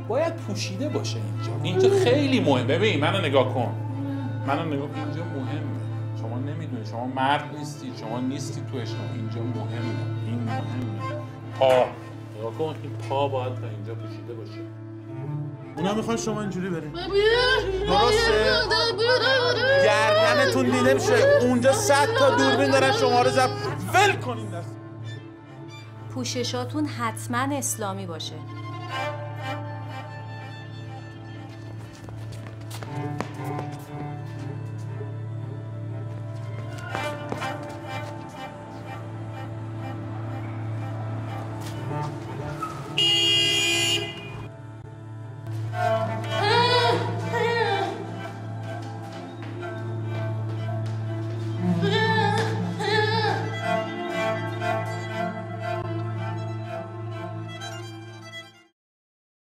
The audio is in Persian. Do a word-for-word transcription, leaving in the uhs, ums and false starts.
باید پوشیده باشه اینجا. اینجا خیلی مهم. ببین منو نگاه کن. منو نگاه کن. اینجا مهمه. شما نمیدونی، شما مرد نیستی، شما نیستی تو اجتماع. اینجا مهمه. این مهمه. پا. نگاه کن این پا باید تا اینجا پوشیده باشه. اونا میخوان شما اینجوری برید. درسته؟ گردنتون دیده میشه. اونجا صد تا دوربین دارن شما رو ضبط. ول کنین دست. پوششاتون حتما اسلامی باشه.